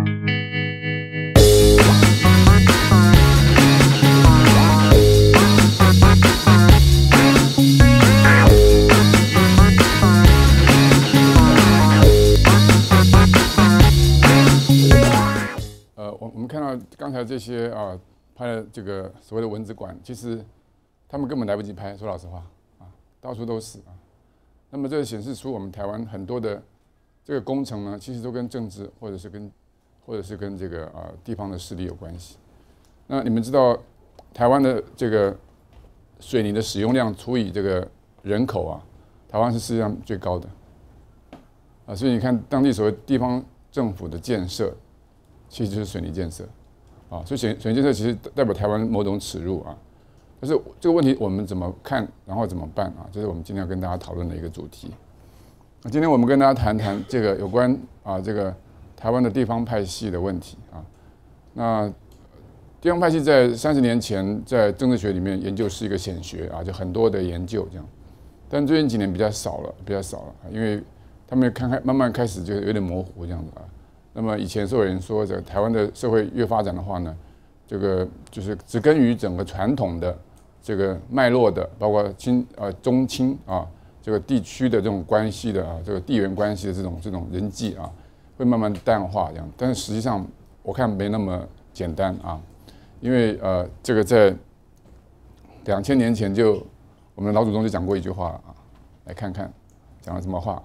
我们看到刚才这些拍的这个所谓的蚊子馆，其实他们根本来不及拍，说老实话到处都是那么这显示出我们台湾很多的这个工程呢，其实都跟政治或者是跟这个地方的势力有关系。那你们知道台湾的这个水泥的使用量除以这个人口台湾是世界上最高的所以你看当地所谓地方政府的建设，其实就是水泥建设所以水泥建设其实代表台湾某种耻辱但是这个问题我们怎么看，然后怎么办这是我们今天要跟大家讨论的一个主题。今天我们跟大家谈谈这个有关这个台湾的地方派系的问题那地方派系在30年前在政治学里面研究是一个显学就很多的研究这样，但最近几年比较少了，因为他们慢慢开始就有点模糊这样子那么以前所有人说，这个台湾的社会越发展的话呢，这个就是植根于整个传统的这个脉络的，包括中清这个地区的这种关系的这个地缘关系的这种人际会慢慢淡化这样。但是实际上我看没那么简单因为这个在2000年前就我们的老祖宗就讲过一句话来看看讲了什么话。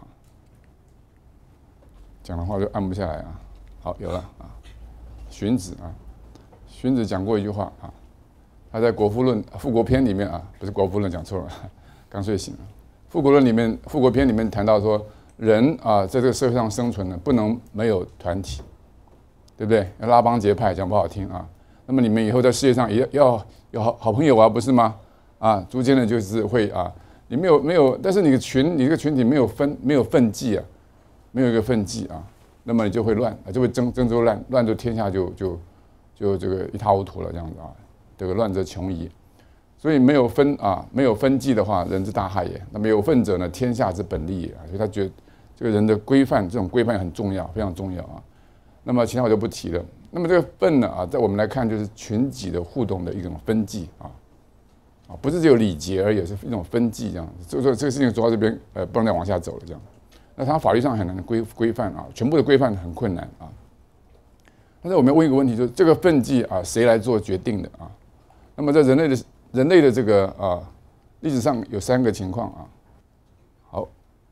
讲的话就按不下来好，有了荀子荀子讲过一句话他在《国富论》富国篇里面不是《国富论》讲错了，刚睡醒了。富国论里面，富国篇里面谈到说，人在这个社会上生存呢，不能没有团体，对不对？要拉帮结派，讲不好听那么你们以后在世界上也要有好朋友不是吗？逐渐的就是会你没有，但是你这个群体没有分际没有一个分际那么你就会乱就会争州乱就天下就这个一塌糊涂了这样子这个乱则穷矣。所以没有分际的话，人之大害也。那么有分者呢，天下之本立也所以他觉得这个人的规范，这种规范很重要，非常重要那么其他我就不提了。那么这个分呢在我们来看就是群己的互动的一种分际不是只有礼节而已，是一种分际这样。就是说这个事情走到这边不能再往下走了这样。那它法律上很难规范全部的规范很困难但是我们要问一个问题，就是这个分际谁来做决定的那么在人类的这个历史上有3个情况好，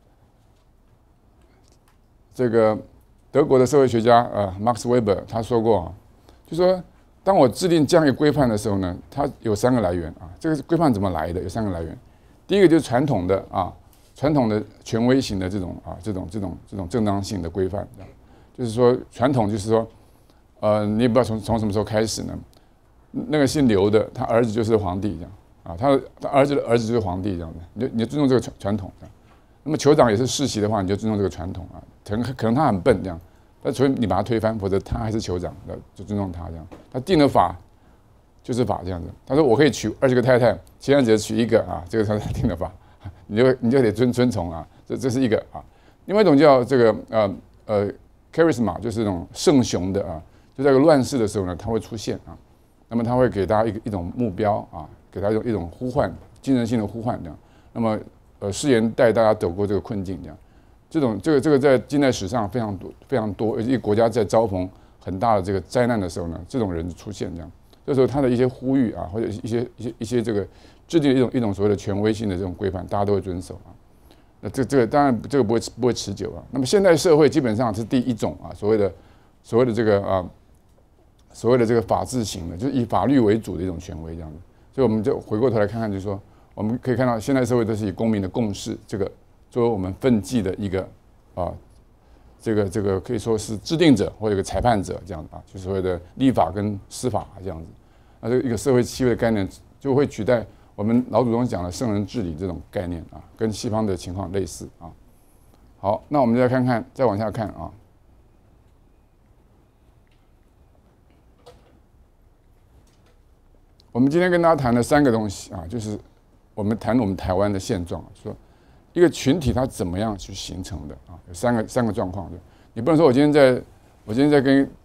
这个德国的社会学家Max Weber 他说过就说当我制定这样一个规范的时候呢，它有3个来源这个规范怎么来的？有3个来源。第一个就是传统的权威型的这种正当性的规范，就是说传统就是说，你也不知道从什么时候开始呢？那个姓刘的，他儿子就是皇帝这样他儿子的儿子就是皇帝这样子，你就尊重这个传统那么酋长也是世袭的话，你就尊重这个传统可能他很笨这样，但除非你把他推翻，否则他还是酋长，就尊重他这样。他定了法就是法这样子。他说我可以娶20个太太，其他只娶1个这个是他定的法。你就得遵从这是一个另外一种叫这个charisma， 就是那种圣雄的就在一个乱世的时候呢，他会出现那么他会给大家一种目标给他一种呼唤，精神性的呼唤这样。那么誓言带大家走过这个困境这样。这个在近代史上非常多，一个国家在遭逢很大的这个灾难的时候呢，这种人出现这样。这时候他的一些呼吁或者一些这个制定一种所谓的权威性的这种规范，大家都会遵守那这个当然这个不会持久那么现代社会基本上是第一种所谓的这个所谓的这个法治型的，就是以法律为主的一种权威这样子。所以我们就回过头来看看，就是说我们可以看到现代社会都是以公民的共识这个作为我们分际的一个这个可以说是制定者或者一个裁判者这样子就是所谓的立法跟司法这样子。这个一个社会契约的概念就会取代我们老祖宗讲的圣人治理这种概念跟西方的情况类似好，那我们再看看，再往下看我们今天跟大家谈的3个东西就是我们谈我们台湾的现状，说一个群体它怎么样去形成的有三个状况。你不能说我今天在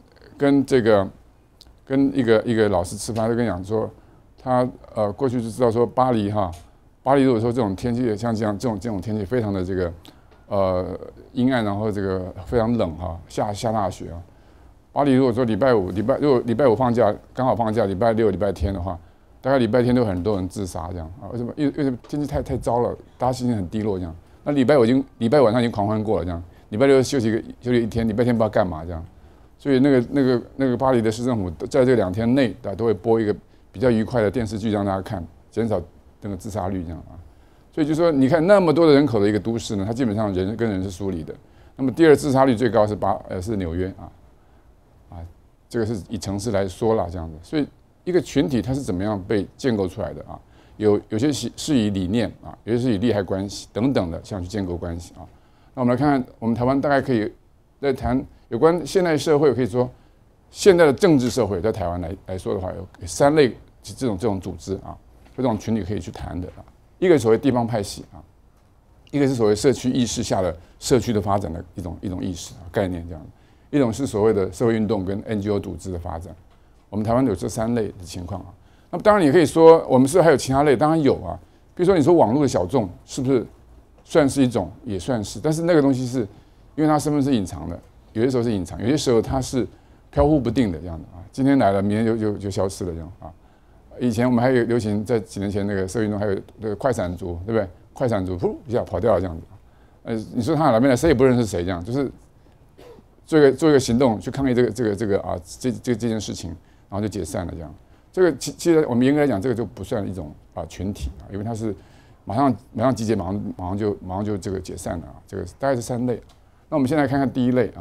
跟一个老师吃饭，他就跟讲说，他过去就知道说巴黎如果说这种天气像这种天气非常的这个阴暗，然后这个非常冷下大雪啊。巴黎如果说如果礼拜五放假刚好放假，礼拜六礼拜天的话，大概礼拜天都很多人自杀这样啊。为什么？因为天气太糟了，大家心情很低落这样。那礼拜晚上已经狂欢过了这样，礼拜六休息一天，礼拜天不知道干嘛这样。所以那个巴黎的市政府在这2天内，都会播一个比较愉快的电视剧让大家看，减少那个自杀率这样啊。所以就说你看那么多的人口的一个都市呢，它基本上人跟人是疏离的。那么第二自杀率最高是纽约这个是以城市来说啦这样子。所以一个群体它是怎么样被建构出来的啊？有些是以理念有些是以利害关系等等的想去建构关系啊。那我们来看看，我们台湾大概可以在谈有关现代社会，可以说现代的政治社会在台湾来说的话，有3类这种组织这种群体可以去谈的一个所谓地方派系一个是所谓社区意识下的社区的发展的一种意识概念这样，一种是所谓的社会运动跟 NGO 组织的发展。我们台湾有这3类的情况那么当然也可以说，我们是不是还有其他类？当然有比如说你说网络的小众是不是算是一种？也算是，但是那个东西是因为它身份是隐藏的，有些时候是隐藏，有些时候它是飘忽不定的这样的今天来了，明天就消失了这样以前我们还有流行在几年前那个社会运动，还有那个快闪族，对不对？快闪族噗一下跑掉了这样子你说他哪边来，谁也不认识谁这样，就是做一个行动去抗议这件事情，然后就解散了这样。这个其实我们严格来讲，这个就不算一种群体因为它是马上集结，马上就这个解散了这个大概是3类。那我们先来看看第一类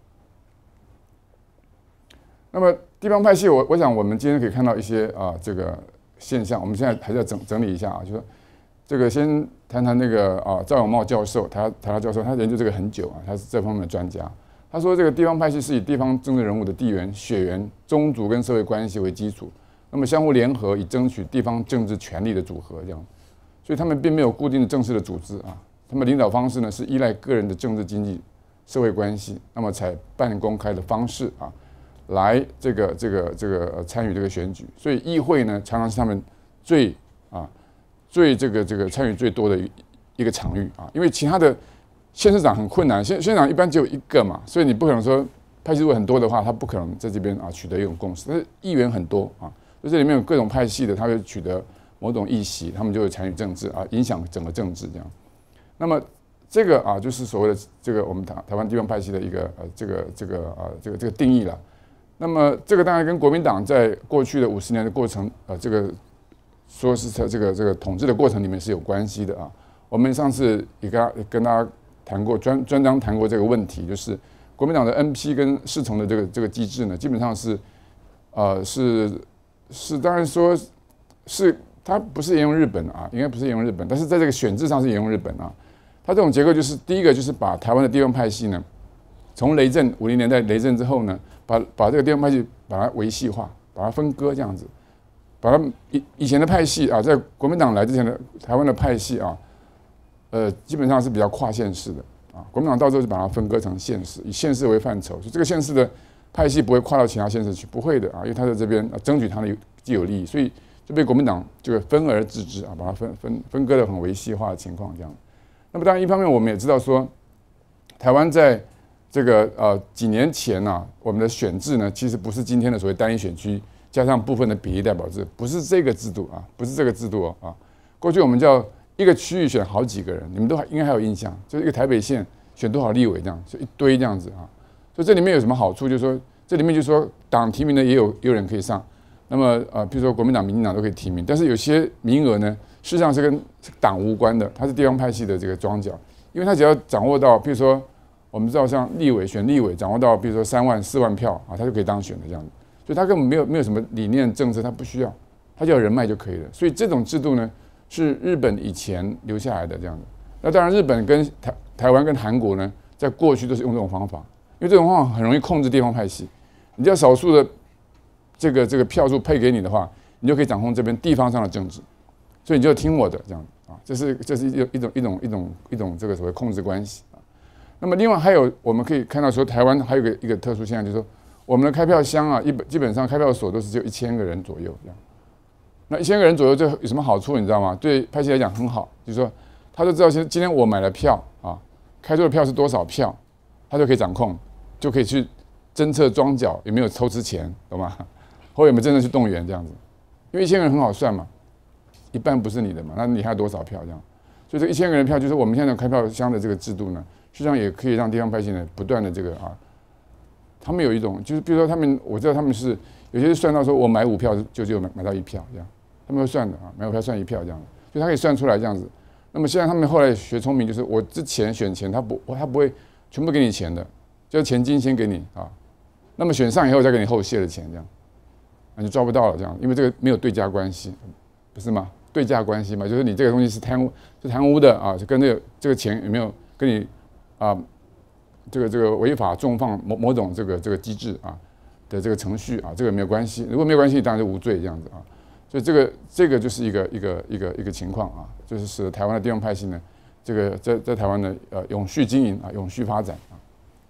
那么地方派系，我想我们今天可以看到一些这个现象。我们现在还是要整理一下就说这个先谈谈那个赵永茂教授，台大教授，他研究这个很久他是这方面的专家。他说这个地方派系是以地方政治人物的地缘、血缘、宗族跟社会关系为基础，那么相互联合以争取地方政治权力的组合这样。所以他们并没有固定的正式的组织他们领导方式呢是依赖个人的政治经济社会关系，那么采半公开的方式来这个参与这个选举。所以议会呢常常是他们最这个参与最多的一个场域因为其他的县市长很困难，县市长一般只有1个嘛，所以你不可能说派系如果很多的话，他不可能在这边取得一种共识。但是议员很多所以这里面有各种派系的，他会取得某种议席，他们就会参与政治影响整个政治这样。那么这个就是所谓的这个我们台湾地方派系的一个这个定义了。那么这个当然跟国民党在过去的50年的过程这个说是这个统治的过程里面是有关系的我们上次也跟大家谈过专章谈过这个问题，就是国民党的 NP 跟侍从的这个机制呢，基本上是当然说是它不是沿用日本应该不是沿用日本，但是在这个选制上是沿用日本它这种结构就是第一个就是把台湾的地方派系呢，从雷震50年代雷震之后呢，把这个地方派系把它维系化，把它分割这样子，把它以前的派系在国民党来之前的台湾的派系基本上是比较跨县市的国民党到时候就把它分割成县市，以县市为范畴，所以这个县市的派系不会跨到其他县市去，不会的因为他在这边争取他的既有利益，所以就被国民党这个分而治之把它分割的很维系化的情况这样。那么当然一方面我们也知道说，台湾在这个几年前我们的选制呢，其实不是今天的所谓单一选区加上部分的比例代表制，不是这个制度不是这个制度过去我们叫一个区域选好几个人，你们都应该还有印象，就是一个台北县选多少立委这样，就一堆这样子所以这里面有什么好处？就是说这里面就是说党提名的也有人可以上，那么譬如说国民党、民进党都可以提名，但是有些名额呢，事实上是跟党无关的，它是地方派系的这个庄脚，因为他只要掌握到，譬如说我们知道像选立委掌握到，比如说3万、4万票他就可以当选的这样子，所以他根本没有什么理念政策，他不需要，他只要人脉就可以了。所以这种制度呢，是日本以前留下来的这样的。那当然，日本跟台湾跟韩国呢，在过去都是用这种方法，因为这种方法很容易控制地方派系。你只要少数的这个票数配给你的话，你就可以掌控这边地方上的政治，所以你就听我的这样这是一种这个所谓控制关系那么另外还有我们可以看到说，台湾还有一个特殊现象，就是说我们的开票箱啊，基本上开票所都是只有1000个人左右这样。那1000个人左右，这有什么好处？你知道吗？对派系来讲很好，就是说他就知道今天我买了票啊，开出的票是多少票，他就可以掌控，就可以去侦测庄脚有没有偷吃钱，懂吗？或有没有真的去动员这样子。因为1000个人很好算嘛，一半不是你的嘛，那你还有多少票这样？所以这1000个人票就是我们现在开票箱的这个制度呢，实际上也可以让地方派系呢不断的这个啊，他们有一种就是比如说我知道他们是有些是算到说我买5票就买到1票这样，他们会算的啊，买5票算1票这样，就他可以算出来这样子。那么现在他们后来学聪明，就是我之前选前他不会全部给你钱的，就是前金先给你啊，那么选上以后再给你后谢的钱这样，那就抓不到了这样，因为这个没有对价关系，不是吗？对价关系嘛，就是你这个东西是贪污的啊，就跟这个钱有没有跟你啊这个违法重放某种这个机制啊的这个程序啊，这个没有关系。如果没有关系，当然就无罪这样子啊。所以这个就是一个情况啊，就是使台湾的地方派系呢，这个在台湾的永续经营啊，永续发展啊。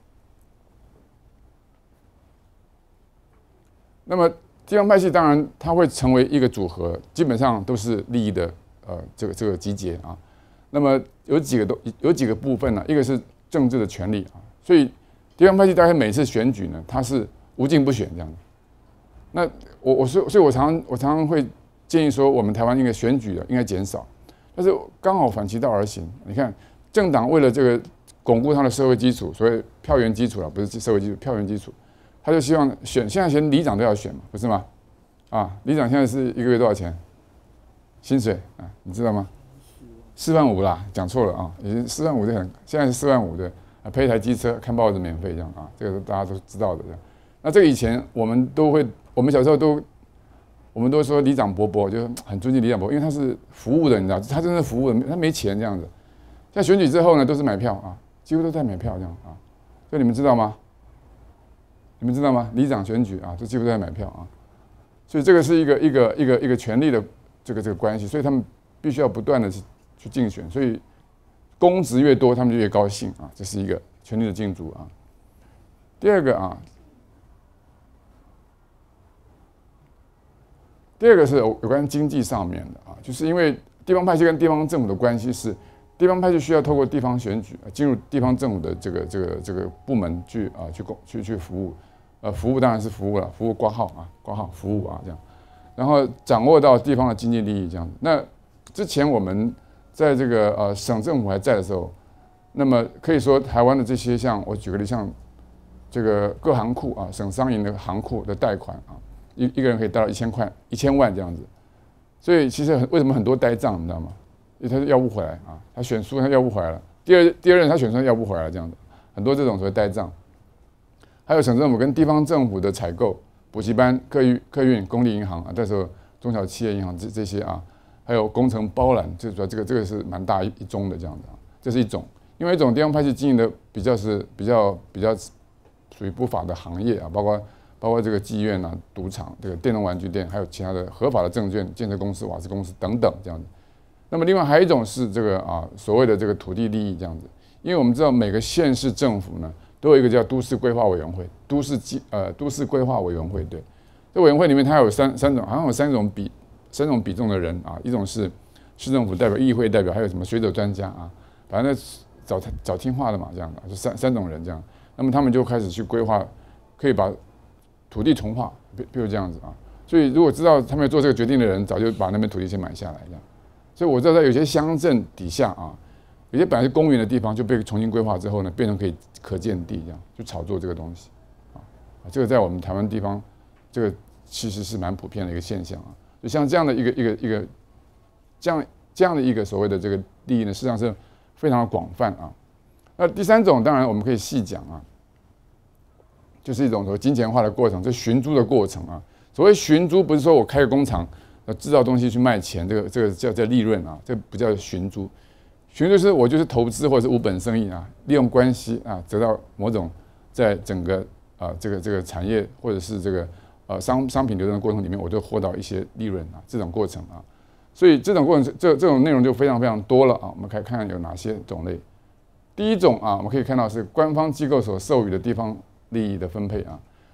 那么地方派系当然它会成为一个组合，基本上都是利益的这个集结啊。那么有几个部分呢、一个是政治的权利啊，所以地方派系大概每次选举呢，它是无尽不选这样的。那所以我常常会建议说，我们台湾应该选举应该减少，但是刚好反其道而行。你看政党为了这个巩固它的社会基础，所谓票源基础了，不是社会基础，票源基础。他就希望现在连里长都要选嘛，不是吗？啊，里长现在是1个月多少钱？薪水啊，你知道吗？4万5啦，讲错了啊，已经4万5就现在是4万5的啊，配一台机车，看报纸免费这样啊，这个大家都知道的这样。那这个以前我们小时候我们都说里长伯伯，就很尊敬里长伯伯，因为他是服务的，你知道，他真的服务的，他没钱这样子。现在选举之后呢，都是买票啊，几乎都在买票这样啊，所以你们知道吗？里长选举啊，这几乎都在买票啊，所以这个是一个权力的这个关系，所以他们必须要不断的去竞选，所以公职越多，他们就越高兴啊，这是一个权力的竞逐啊。第二个是有关经济上面的啊，就是因为地方派系跟地方政府的关系是，地方派系需要透过地方选举进入地方政府的这个部门去服务。服务当然是服务了，服务挂号服务啊这样，然后掌握到地方的经济利益这样子。那之前我们在这个省政府还在的时候，那么可以说台湾的这些我举个例，像这个各行库啊，省商银的行库的贷款啊，一个人可以贷到1000万这样子。所以其实为什么很多呆账你知道吗？因为他是要不回来啊，他选输他要不回来了，第二任他选输要不回来了这样子，很多这种所谓呆账。还有省政府跟地方政府的采购、补习班、客运、公立银行啊，那时候中小企业银行这些啊，还有工程包揽，就主要这个是蛮大一宗的这样的啊，这是一种。另外一种地方派系经营的比较属于不法的行业啊，包括这个妓院啊、赌场、这个电动玩具店，还有其他的合法的证券、建设公司、瓦斯公司等等这样子。那么另外还有一种是这个所谓的这个土地利益这样子，因为我们知道每个县市政府呢，都有一个叫都市规划委员会，都市规划委员会，对，这委员会里面它有三种，好像有三种比重的人啊，一种是市政府代表、议会代表，还有什么学者专家啊，反正找听话的嘛，这样的，就三种人这样，那么他们就开始去规划，可以把土地重划，比如这样子啊，所以如果知道他们要做这个决定的人，早就把那边土地先买下来这样，所以我知道在有些乡镇底下啊。有些本来是公园的地方就被重新规划之后呢，变成可建地这样，就炒作这个东西，这个在我们台湾地方，这个其实是蛮普遍的一个现象啊。就像这样的这样的一个所谓的这个利益呢，事实上是非常的广泛啊。那第三种当然我们可以细讲啊，就是一种所谓金钱化的过程，这寻租的过程啊。所谓寻租不是说我开个工厂制造东西去卖钱，这个叫利润啊，这不叫寻租。寻租是我就是投资或者是无本生意啊，利用关系啊，得到某种在整个这个产业或者是这个商品流动的过程里面，我就获到一些利润啊，这种过程啊，所以这种过程这种内容就非常非常多了啊，我们可以看看有哪些种类。第一种啊，我们可以看到是官方机构所授予的地方利益的分配啊，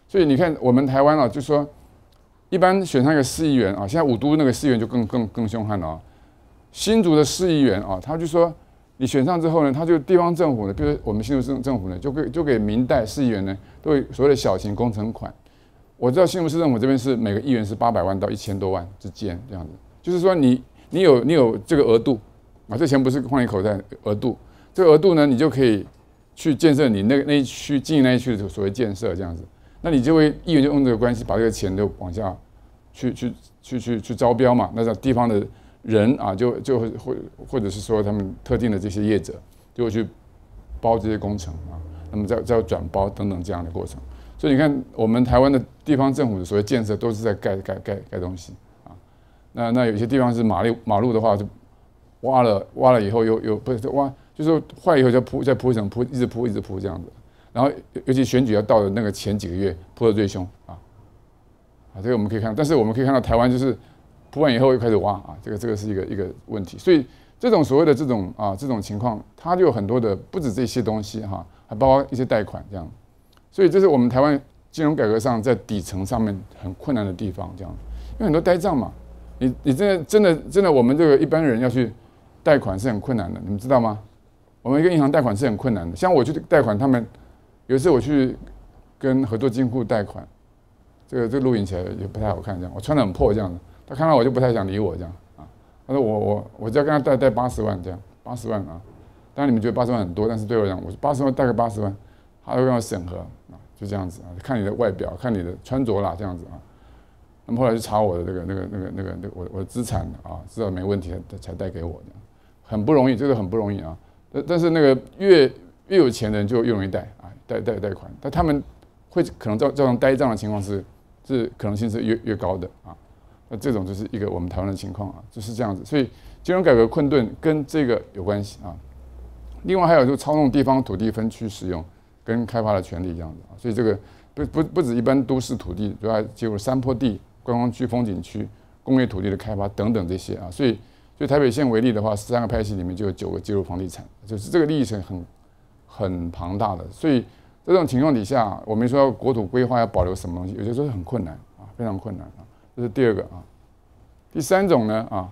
所以你看我们台湾啊，就说一般选上一个市议员啊，现在五都那个市议员就更凶悍了啊。新竹的市议员啊，他就说你选上之后呢，他就地方政府呢，比如我们新竹政府呢，就给民代市议员呢，都会所谓的小型工程款。我知道新竹市政府这边是每个议员是800万到1000多万之间这样子，就是说你有这个额度啊，这钱不是放你口袋，额度，这个额度呢，你就可以去建设你那一区经营那一区的所谓建设这样子，那你就会议员就用这个关系把这个钱都往下去招标嘛，那地方的人啊就会或者是说他们特定的这些业者就会去包这些工程啊，那么再转包等等这样的过程。所以你看，我们台湾的地方政府的所谓建设都是在盖东西啊。那有些地方是马路的话，就挖了以后又不是挖，就是坏以后再铺一层，一直铺这样子。然后尤其选举要到的那个前几个月，铺的最凶啊。这个我们可以看到，但是我们可以看到台湾就是铺完以后又开始挖啊，这个是一个问题。所以这种所谓的这种情况，它就有很多的不止这些东西哈，还包括一些贷款这样。所以这是我们台湾金融改革上在底层上面很困难的地方，这样，因为很多呆账嘛，你真的我们这个一般人要去贷款是很困难的，你们知道吗？我们一个银行贷款是很困难的，像我去贷款，他们有一次我去跟合作金库贷款，这个录影起来也不太好看，这样我穿得很破这样子，他看到我就不太想理我这样啊，他说我只要跟他贷80万这样，80万啊，当然你们觉得80万很多，但是对我讲，我80万贷个80万。他会让我审核啊，就这样子啊，看你的外表，看你的穿着啦，这样子啊。那么后来就查我的我的资产啊，知道没问题才贷给我的，很不容易，这个很不容易啊。但是那个越有钱的人就越容易贷啊，贷款，但他们会可能造成呆账的情况是可能性是越高的啊。那这种就是一个我们台湾的情况啊，就是这样子。所以金融改革困顿跟这个有关系啊。另外还有就是操纵地方土地分区使用跟开发的权利这样子啊，所以这个不止一般都市土地，主要介入山坡地、观光区、风景区、工业土地的开发等等这些啊，所以台北县为例的话，13个派系里面就有9个介入房地产，就是这个利益是很庞大的。所以这种情况底下，我们说国土规划要保留什么东西，有些时候很困难啊，非常困难啊。这是第二个啊。第三种呢啊，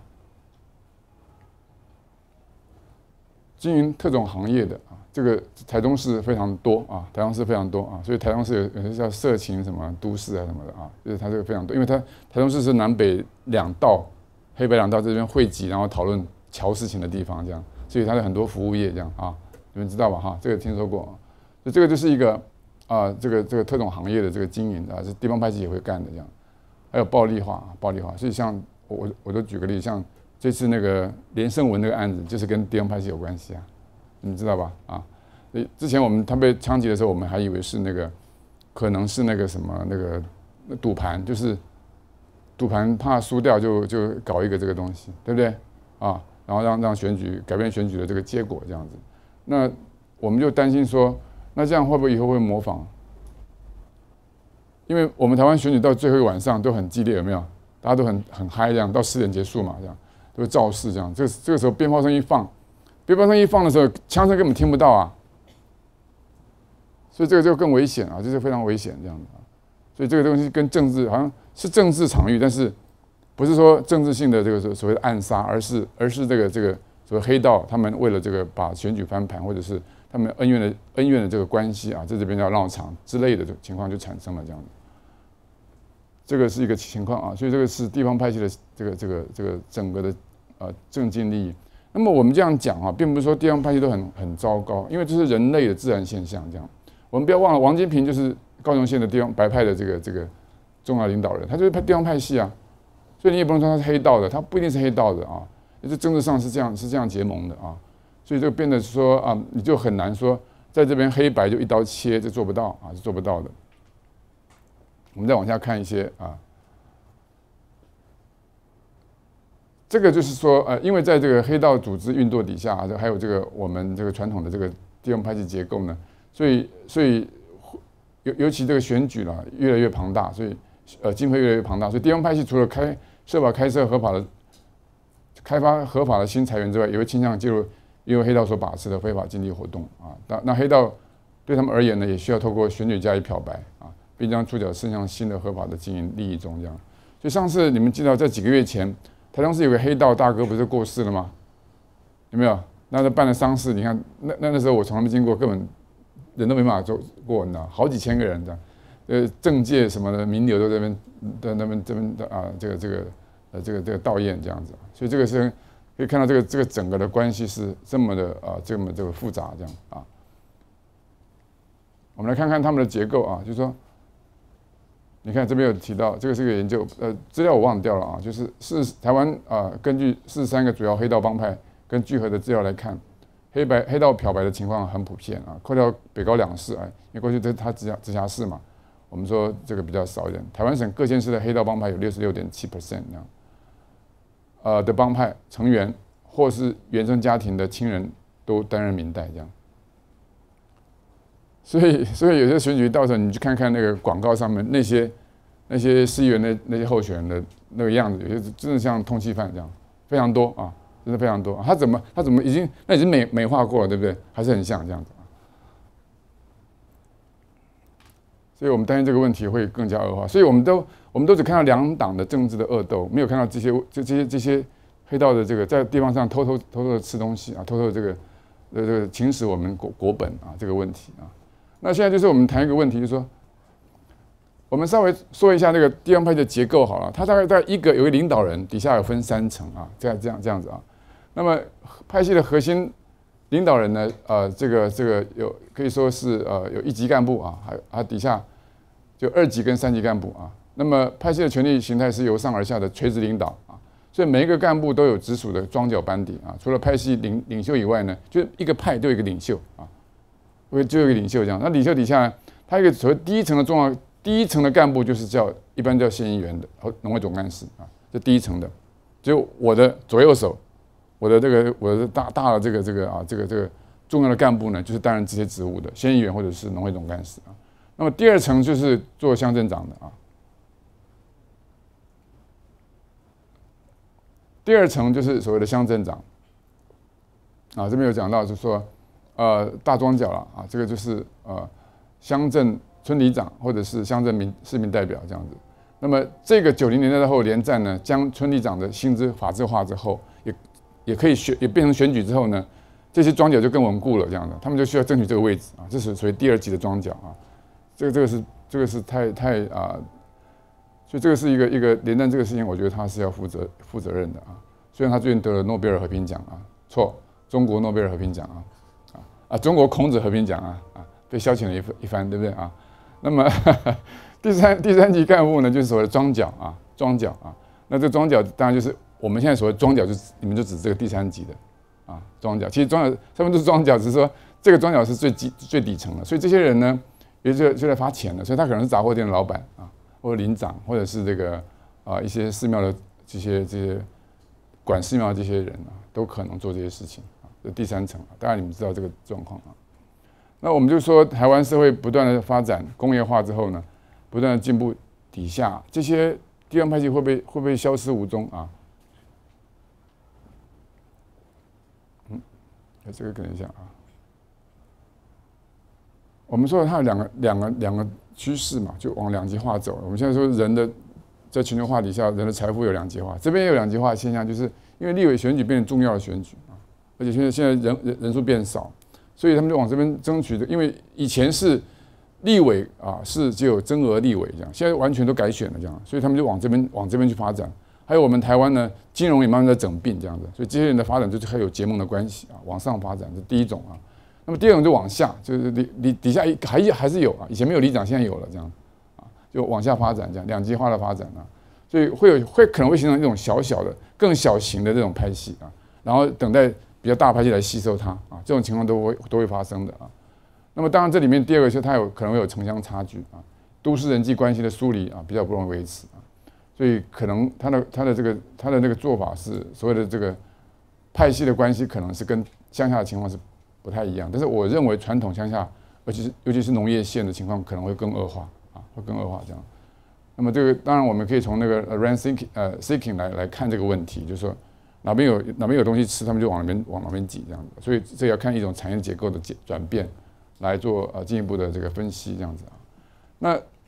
经营特种行业的啊，这个台中市非常多啊，台中市非常多啊，所以台中市有些叫色情什么都市啊什么的啊，就是它这个非常多，因为它台中市是南北两道，黑白两道这边汇集，然后讨论瞧事情的地方这样，所以它有很多服务业这样啊，你们知道吧哈？这个听说过，所以这个就是一个这个特种行业的这个经营啊，是地方派系也会干的这样，还有暴力化，所以像我都举个例，像这次那个连胜文那个案子，就是跟地方派系有关系啊，你们知道吧？啊，之前他被枪击的时候，我们还以为是可能是那个什么那个赌盘，就是赌盘怕输掉就搞一个这个东西，对不对？啊，然后让改变选举的这个结果这样子，那我们就担心说，那这样会不会以后会模仿？因为我们台湾选举到最后一个晚上都很激烈，有没有？大家都很嗨，这样到10点结束嘛，这样。都造势这样，这个时候鞭炮声一放的时候，枪声根本听不到啊，所以这个就更危险啊，这就非常危险这样的。所以这个东西跟政治好像是政治场域，但是不是说政治性的这个所谓的暗杀，而是这个所谓黑道他们为了这个把选举翻盘，或者是他们恩怨的这个关系啊，在这边要闹场之类的情况就产生了这样的。这个是一个情况啊，所以这个是地方派系的这个整个的政经利益。那么我们这样讲啊，并不是说地方派系都很糟糕，因为这是人类的自然现象。这样，我们不要忘了，王金平就是高雄县的地方白派的这个重要领导人，他就是地方派系啊，所以你也不能说他是黑道的，他不一定是黑道的啊，就是政治上是这样结盟的啊，所以这个变得说啊，你就很难说在这边黑白就一刀切，这做不到啊，是做不到的。我们再往下看一些啊，这个就是说因为在这个黑道组织运作底下，还有这个我们这个传统的这个地方派系结构呢，所以尤其这个选举啦越来越庞大，所以经费越来越庞大，所以地方派系除了设法开发合法的新财源之外，也会倾向介入因为黑道所把持的非法经济活动啊。那黑道对他们而言呢，也需要透过选举加以漂白啊。 并将触角伸向新的合法的经营利益中，这样。所以上次你们记得在几个月前，台中市有个黑道大哥不是过世了吗？有没有？那他办了丧事，你看那时候我从来没经过，根本人都没办法走过，你知道，好几千个人的，政界什么的名流都在那边这边啊，这个悼唁这样子，所以这个是可以看到这个整个的关系是这么的这个复杂这样啊。我们来看看他们的结构啊，就是说，你看这边有提到，这个是个研究，资料我忘掉了啊，就是台湾根据43个主要黑道帮派跟聚合的资料来看，黑道漂白的情况很普遍啊，扣掉北高两市，因为过去这是它直辖市嘛，我们说这个比较少一点。台湾省各县市的黑道帮派有66.7%这样，的帮派成员或是原生家庭的亲人都担任民代这样。所以有些选举到时候你去看看那个广告上面那些市议员那些候选人的那个样子，有些真的像通缉犯这样，非常多啊，真的非常多。他怎么已经美化过了，对不对？还是很像这样子啊。所以我们担心这个问题会更加恶化。所以我们都只看到两党的政治的恶斗，没有看到这些黑道的这个在地方上偷偷的吃东西啊，偷偷这个侵蚀我们国本啊这个问题啊。那现在就是我们谈一个问题，就是说，我们稍微说一下那个地方派的结构好了。它大概有一个领导人，底下有分3层啊，这样子啊。那么派系的核心领导人呢，这个有可以说是有1级干部啊，还底下就2级跟3级干部啊。那么派系的权力形态是由上而下的垂直领导啊，所以每一个干部都有直属的庄脚班底啊。除了派系领袖以外呢，就一个派都有一个领袖啊。就有一个领袖这样，那领袖底下呢，他一个所谓第一层的干部就是一般叫县议员的和农会总干事啊，这第一层的，就我的左右手，我的大的这个重要的干部呢，就是担任这些职务的县议员或者是农会总干事啊。那么第2层就是做乡镇长的啊，第2层就是所谓的乡镇长啊，这边有讲到就是说。大庄脚了啊，这个就是乡镇村里长或者是乡镇市民代表这样子。那么这个90年代的后连战呢，将村里长的薪资法制化之后，也可以也变成选举之后呢，这些庄脚就更稳固了这样的，他们就需要争取这个位置啊，这是属于第2级的庄脚啊。这个是太啊，所以这个是一个连战这个事情，我觉得他是要负责任的啊。虽然他最近得了诺贝尔和平奖啊，错，中国诺贝尔和平奖啊，中国孔子和平奖啊，被消遣了一番，对不对啊？那么第三级干部呢，就是所谓的庄脚啊。那这庄脚当然就是我们现在所谓庄脚，你们就指这个第3级的啊庄脚。其实庄脚他们都是庄脚，只是说这个庄脚是最底层的。所以这些人呢，也就在发钱的，所以他可能是杂货店的老板啊，或者领长，或者是这个一些寺庙的这些管寺庙的这些人啊，都可能做这些事情。这第3层，当然你们知道这个状况啊。那我们就说，台湾社会不断的发展工业化之后呢，不断的进步底下，这些地方派系会不会消失无踪啊？这个等一下啊。我们说它有两个趋势嘛，就往2极化走。我们现在说人的在全球化底下，人的财富有2极化，这边也有2极化的现象，就是因为立委选举变成重要的选举。而且现在人数变少，所以他们就往这边争取的。因为以前是立委啊，是只有增额立委这样，现在完全都改选了这样，所以他们就往这边去发展。还有我们台湾呢，金融也慢慢在整并这样子，所以这些人的发展就是还有结盟的关系啊，往上发展这是第一种啊。那么第2种就往下，就是底下还是有啊，以前没有里长，现在有了这样啊，就往下发展这样2极化的发展啊，所以可能会形成一种小小的、更小型的这种派系啊，然后等待比较大派系来吸收它啊，这种情况都会发生的啊。那么当然这里面第2个就是它可能会有城乡差距啊，都市人际关系的疏离啊，比较不容易维持啊，所以可能它的那个做法是所谓的这个派系的关系，可能是跟乡下的情况是不太一样。但是我认为传统乡下，尤其是农业县的情况，可能会更恶化啊，会更恶化这样。那么这个当然我们可以从那个 rent seeking 来看这个问题，就是说。哪边有东西吃，他们就往哪边挤这样子，所以这要看一种产业结构的转变来做进一步的这个分析这样子啊。那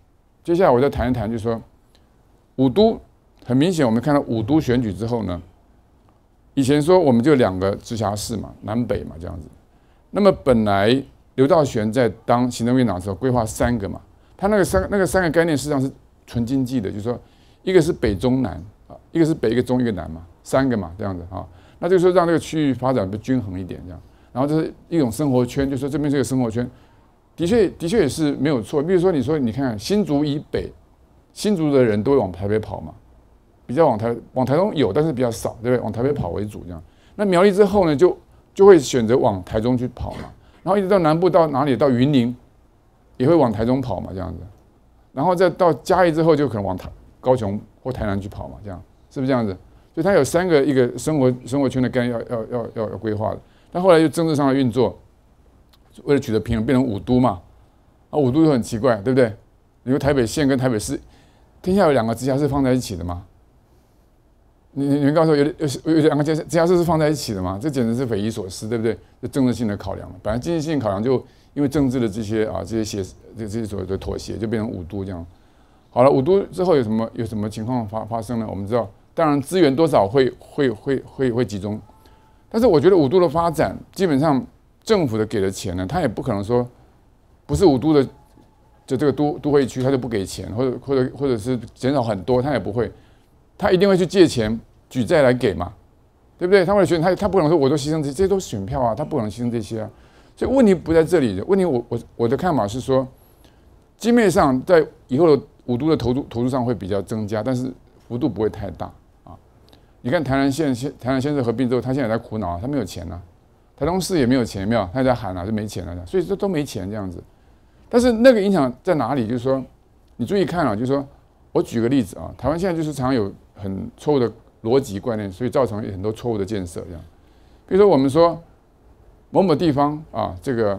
接下来我再谈一谈，就是说五都很明显，我们看到五都选举之后呢，以前说我们就2个直辖市嘛，南北嘛这样子。那么本来刘兆玄在当行政院长的时候规划3个嘛，他那个三个概念实际上是纯经济的，就是说一个是北中南啊，一个是北一个中一个南嘛，3个嘛这样子啊。那就是说让这个区域发展不均衡一点这样。然后这是一种生活圈，就是说这边是个生活圈，的确也是没有错。比如说你看新竹以北，新竹的人都会往台北跑嘛，比较往台中有，但是比较少，对不对？往台北跑为主这样。那苗栗之后呢，就会选择往台中去跑嘛，然后一直到南部到哪里？到云林，也会往台中跑嘛这样子。然后再到嘉义之后，就可能往高雄或台南去跑嘛，这样是不是这样子？所以它有3个一个生活圈的概念要规划的。但后来就政治上的运作，为了取得平衡，变成5都嘛。啊，5都就很奇怪，对不对？你说台北县跟台北市，天下有2个直辖市放在一起的吗？你们告诉我有2个直辖市是放在一起的吗？这简直是匪夷所思，对不对？就政治性的考量了。本来经济性考量就因为政治的这些所谓的妥协，就变成5都这样。好了，5都之后有什么情况发生呢？我们知道，当然资源多少会集中。但是我觉得5都的发展，基本上政府的给的钱呢，他也不可能说不是5都的这个都会区，他就不给钱，或者是减少很多，他也不会，他一定会去借钱举债来给嘛，对不对？他为了选他不可能说我都牺牲这些都是选票啊，他不可能牺牲这些啊。所以问题不在这里，问题我的看法是说，基本上在以后的5都的投入上会比较增加，但是幅度不会太大。你看台南县市合并之后，他现在在苦恼，他没有钱啊。台中市也没有钱，有没有？他在喊啊，就没钱了，所以这都没钱这样子。但是那个影响在哪里？就是说，你注意看啊，就是说我举个例子啊，台湾现在就是常有很错误的逻辑观念，所以造成很多错误的建设这样。比如说我们说某某地方啊，这个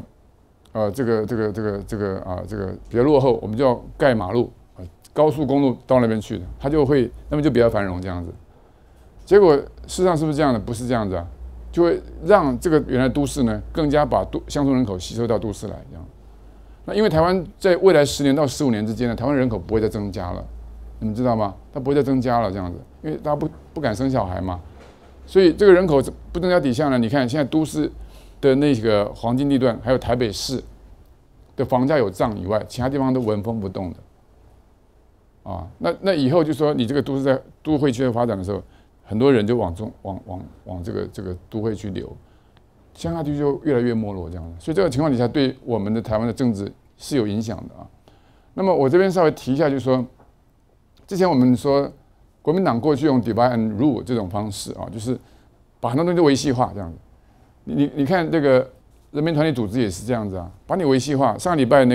比较落后，我们就要盖马路，高速公路到那边去的，它就会那边就比较繁荣这样子。结果事实上是不是这样的？不是这样子啊，就会让这个原来都市呢，更加把乡村人口吸收到都市来这样。那因为台湾在未来10年到15年之间呢，台湾人口不会再增加了，你们知道吗？它不会再增加了这样子，因为大家不敢生小孩嘛，所以这个人口不增加底下呢，你看现在都市的那个黄金地段，还有台北市的房价有涨以外，其他地方都纹风不动的。啊，那以后就说你这个都市在都会区的发展的时候，很多人就往这个都会区流，乡下地区就越来越没落这样的。所以这个情况底下，对我们的台湾的政治是有影响的啊。那么我这边稍微提一下，就是说，之前我们说国民党过去用 divide and rule 这种方式啊，就是把很多东西都维系化这样子。你看这个人民团体组织也是这样子啊，把你维系化。上个礼拜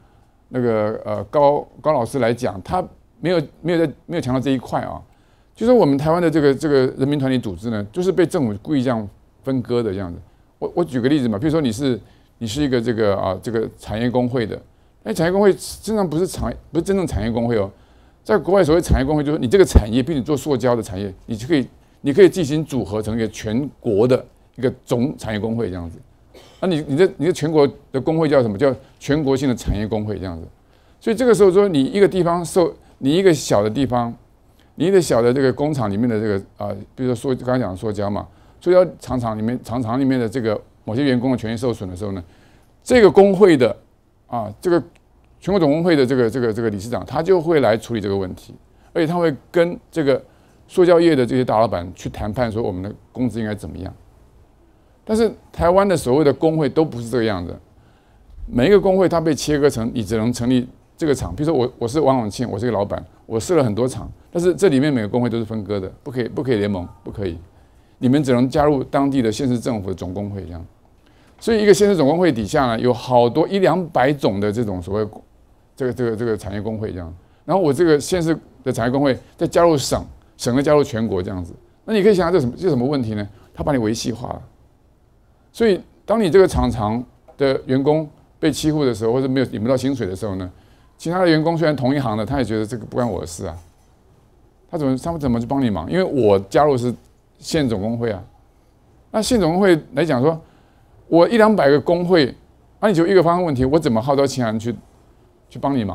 高老师来讲，他没有强调这一块啊。就是我们台湾的这个人民团体组织呢，就是被政府故意这样分割的这样子。我举个例子嘛，比如说你是一个这个产业工会的，产业工会实际上不是真正产业工会哦，在国外所谓产业工会就是你这个产业，比如你做塑胶的产业，你可以进行组合成一个全国的一个总产业工会这样子。那你的全国的工会叫什么？叫全国性的产业工会这样子。所以这个时候说，你一个地方你一个小的地方。你的小的这个工厂里面的这个比如说刚才讲的塑胶嘛，塑胶厂里面的这个某些员工的权益受损的时候呢，这个工会的这个全国总工会的这个理事长，他就会来处理这个问题，而且他会跟这个塑胶业的这些大老板去谈判，说我们的工资应该怎么样。但是台湾的所谓的工会都不是这个样子，每一个工会它被切割成，你只能成立这个厂，比如说我是王永庆，我是一个老板，我设了很多厂。但是这里面每个工会都是分割的，不可以联盟，不可以，你们只能加入当地的县市政府的总工会这样。所以一个县市总工会底下呢，有好多100-200种的这种所谓这个产业工会这样。然后我这个县市的产业工会再加入省再加入全国这样子。那你可以想想这什么问题呢？他把你维系化了。所以当你这个厂的员工被欺负的时候，或者领不到薪水的时候呢，其他的员工虽然同一行的，他也觉得这个不关我的事啊。他们怎么去帮你忙？因为我加入是县总工会啊，那县总工会来讲说，我100-200个工会，你就一个发生问题，我怎么号召其他人去帮你忙啊？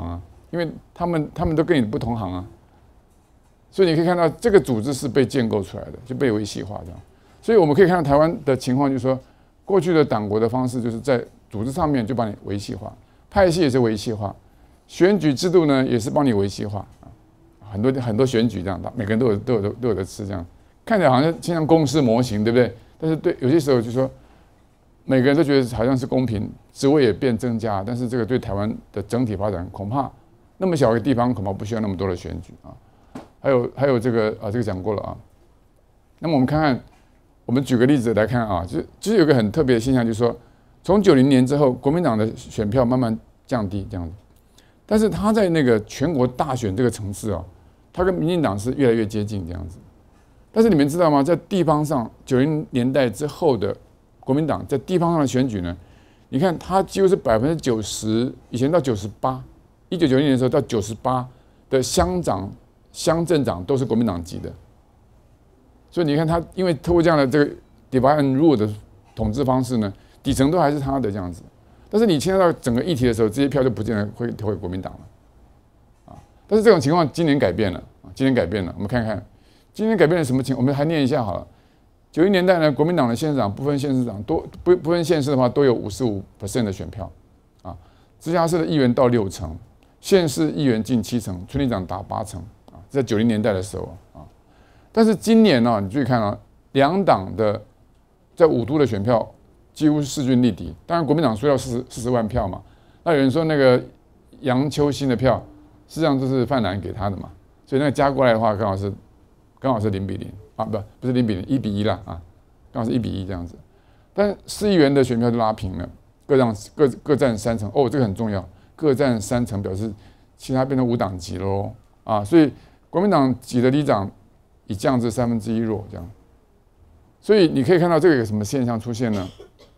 因为他们都跟你不同行啊，所以你可以看到这个组织是被建构出来的，就被维系化这样。所以我们可以看到台湾的情况，就是说过去的党国的方式就是在组织上面就把你维系化，派系也是维系化，选举制度呢也是帮你维系化啊，很多选举这样，每个人都有的吃这样，看起来好像像公式模型，对不对？但是对有些时候就说每个人都觉得好像是公平，职位也变增加，但是这个对台湾的整体发展恐怕那么小的地方恐怕不需要那么多的选举啊。还有这个这个讲过了啊。那么我们看看，我们举个例子来看啊，就是有个很特别的现象，就是说从90年之后，国民党的选票慢慢降低这样子，但是他在那个全国大选这个层次啊，他跟民进党是越来越接近这样子。但是你们知道吗？在地方上，90年代之后的国民党在地方上的选举呢，你看它几乎是90%，以前到98，1990年的时候到98的乡镇长都是国民党籍的。所以你看他，因为透过这样的这个 divide and rule 的统治方式呢，底层都还是他的这样子。但是你牵涉到整个议题的时候，这些票就不见得会投给国民党了，啊。但是这种情况今年改变了啊，今年改变了。我们看看今年改变了什么情况？我们还念一下好了。90年代呢，国民党的县市长不分县市长不分县市的话，都有55% 的选票，啊，直辖市的议员到60%，县市议员近70%，村里长达80%，啊，在90年代的时候啊。但是今年呢，你注意看啊，两党的在5都的选票几乎是势均力敌。当然，国民党输掉40万票嘛。那有人说那个杨秋兴的票，实际上就是泛蓝给他的嘛，所以那个加过来的话，刚好是0-0啊，不是0-0，1-1啦啊，刚好是1-1这样子。但市议员的选票就拉平了，各占3成。哦，这个很重要，各占3成，表示其他变成无党籍喽啊，所以国民党籍的里长已降至1/3弱这样。所以你可以看到这个有什么现象出现呢？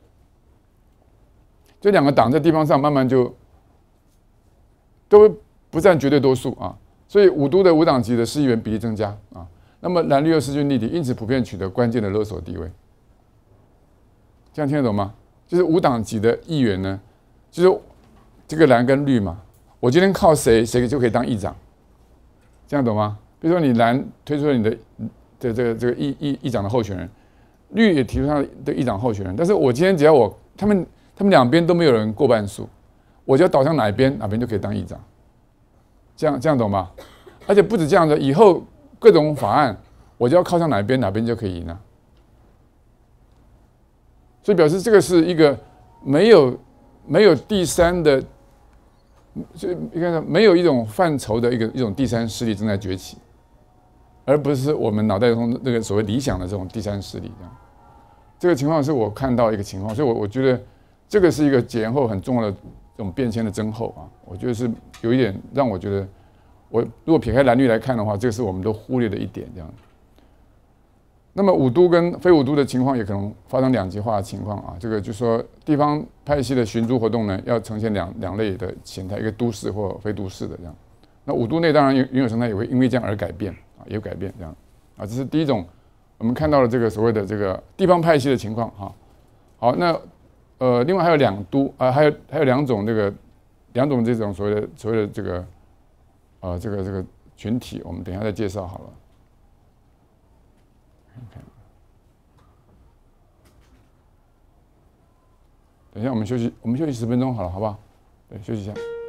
这两个党在地方上慢慢就都不占绝对多数啊，所以5都的无党籍的市议员比例增加啊。那么蓝绿又势均力敌，因此普遍取得关键的勒索地位。这样听得懂吗？就是无党籍的议员呢，就是这个蓝跟绿嘛，我今天靠谁就可以当议长，这样懂吗？比如说你蓝推出了你的这个议长的候选人，绿也提出他的议长候选人，但是我今天只要他们两边都没有人过半数，我就要倒向哪边就可以当议长，这样懂吗？而且不止这样的，以后各种法案我就要靠向哪边就可以赢了。所以表示这个是一个没有第三的，就应该说没有一种范畴的一种第三势力正在崛起，而不是我们脑袋中那个所谓理想的这种第三势力。这个情况是我看到一个情况，所以我觉得这个是一个解严后很重要的这种变迁的征候啊。我觉得是有一点让我觉得，我如果撇开蓝绿来看的话，这个是我们都忽略的一点这样。那么5都跟非5都的情况也可能发生两极化的情况啊。这个就是说地方派系的寻租活动呢，要呈现两类的形态，一个都市或非都市的这样。那5都内当然原有生态也会因为这样而改变啊，也有改变这样啊。这是第一种我们看到的这个所谓的这个地方派系的情况哈。好，那另外还有2都啊，还有两种这种所谓的这个这个群体，我们等一下再介绍好了。Okay. 等一下，我们休息10分钟好了，好不好？对，休息一下。